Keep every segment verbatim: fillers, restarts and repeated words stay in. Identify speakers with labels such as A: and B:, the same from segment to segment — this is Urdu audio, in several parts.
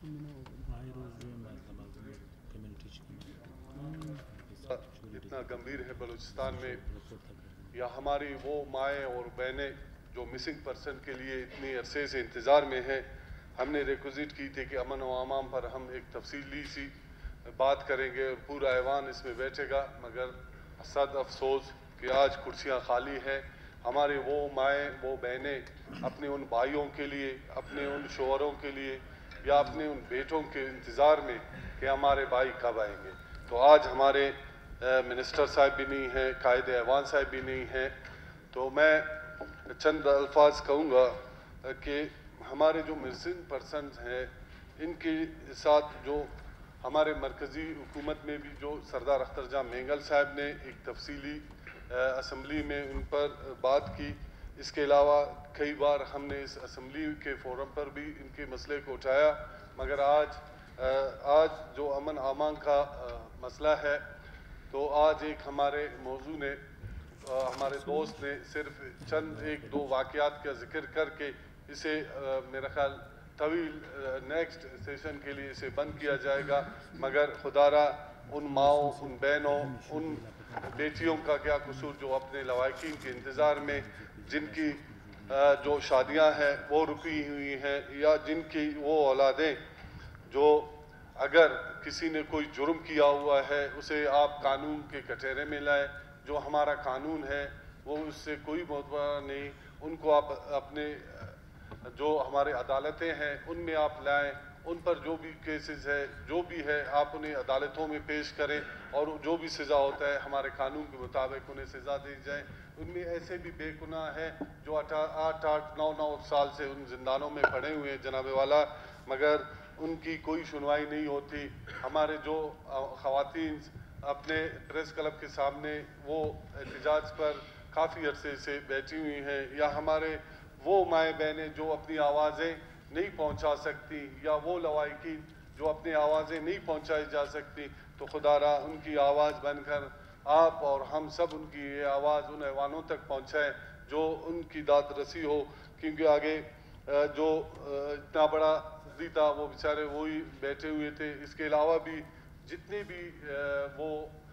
A: اتنا گمبھیر ہے بلوچستان میں، یا ہماری وہ مائیں اور بہنیں جو مسنگ پرسن کے لیے اتنی عرصے سے انتظار میں ہیں. ہم نے ریکوزٹ کی تھی کہ امن و امان پر ہم ایک تفصیلی سی بات کریں گے اور پورا ایوان اس میں بیٹھے گا، مگر صد افسوس کہ آج کرسیاں خالی ہیں. ہمارے وہ مائیں وہ بہنیں اپنے ان بھائیوں کے لیے، اپنے ان شوہروں کے لیے یا اپنے ان بیٹوں کے انتظار میں کہ ہمارے بھائی کب آئیں گے. تو آج ہمارے منسٹر صاحب بھی نہیں ہیں، قائد ایوان صاحب بھی نہیں ہیں، تو میں چند الفاظ کہوں گا کہ ہمارے جو مسنگ پرسنز ہیں ان کے ساتھ جو ہمارے مرکزی حکومت میں بھی جو سردار اختر جان مینگل صاحب نے ایک تفصیلی اسمبلی میں ان پر بات کی. اس کے علاوہ کئی بار ہم نے اس اسمبلی کے فورم پر بھی ان کے مسئلے کو اٹھایا، مگر آج آج جو امن امان کا مسئلہ ہے تو آج ایک ہمارے موضوع نے ہمارے دوست نے صرف چند ایک دو واقعات کا ذکر کر کے اسے میرا خیال طویل نیکسٹ سیشن کے لیے اسے بند کیا جائے گا. مگر خدا را ان ماؤں، ان بہنوں، ان بیٹیوں کا کیا قصور جو اپنے لواحقین کے انتظار میں جن کی جو شادیاں ہیں وہ رکی ہوئی ہیں، یا جن کی وہ اولادیں جو اگر کسی نے کوئی جرم کیا ہوا ہے اسے آپ قانون کے کٹہرے میں لائیں. جو ہمارا قانون ہے وہ اس سے کوئی معتبر نہیں، ان کو آپ اپنے جو ہمارے عدالتیں ہیں ان میں آپ لائیں، ان پر جو بھی کیسز ہے جو بھی ہے آپ انہیں عدالتوں میں پیش کریں اور جو بھی سزا ہوتا ہے ہمارے قانون کے مطابق انہیں سزا دی جائے. ان میں ایسے بھی بے گناہ ہیں جو آٹھ آٹھ نو نو سال سے ان زندانوں میں پڑے ہوئے ہیں جناب والا، مگر ان کی کوئی سنوائی نہیں ہوتی. ہمارے جو خواتین اپنے پریس کلب کے سامنے وہ احتجاج پر کافی عرصے سے بیٹھی ہوئی ہیں، یا ہمارے وہ مائیں بہنیں جو اپنی آوازیں نہیں پہنچا سکتی، یا وہ لواحقین جو اپنی آوازیں نہیں پہنچائی جا سکتی، تو خدا را ان کی آواز بن کر آپ اور ہم سب ان کی یہ آواز ان ایوانوں تک پہنچائیں جو ان کی داد رسی ہو. کیونکہ آگے جو اتنا بڑا قاضی تھا وہ بیچارے وہی بیٹھے ہوئے تھے. اس کے علاوہ بھی جتنے بھی وہ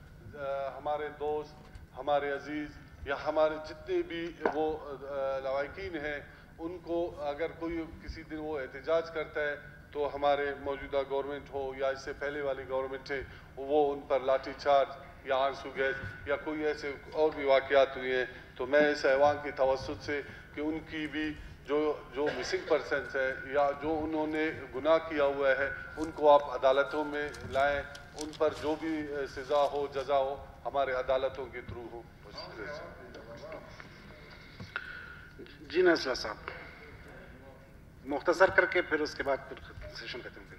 A: ہمارے دوست، ہمارے عزیز یا ہمارے جتنے بھی وہ لواحقین ہیں ان کو اگر کوئی کسی دن وہ احتجاج کرتا ہے تو ہمارے موجودہ گورنمنٹ ہو یا اس سے پہلے والی گورنمنٹ ہے وہ ان پر لاٹھی چارج یا آنسو گیس یا کوئی ایسے اور بھی واقعات ہوئے ہیں. تو میں اس ایوان کی توسط سے کہ ان کی بھی جو جو مسنگ پرسنس ہے یا جو انہوں نے گناہ کیا ہوا ہے ان کو آپ عدالتوں میں لائیں، ان پر جو بھی سزا ہو جزا ہو ہمارے عدالتوں کے تھرو ہو.
B: جی نسلہ صاحب مختصر کر کے پھر اس کے بعد پھر سیشن ختم کریں.